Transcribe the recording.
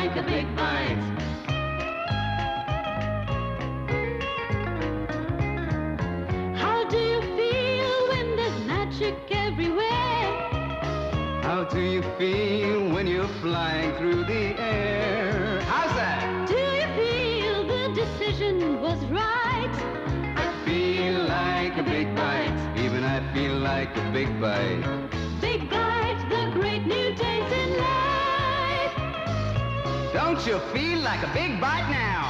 like a big bite. How do you feel when there's magic everywhere? How do you feel when you're flying through the air? How's that? Do you feel the decision was right? I feel like a big bite. Even I feel like a big bite. Big bite, the great new taste in life. Don't you feel like a big bite now?